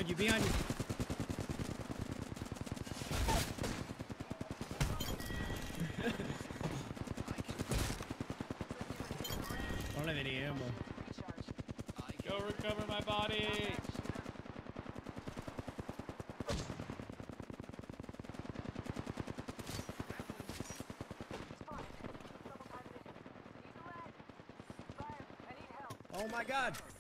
you, behind you. I don't have any ammo. Go recover my body. Oh my God.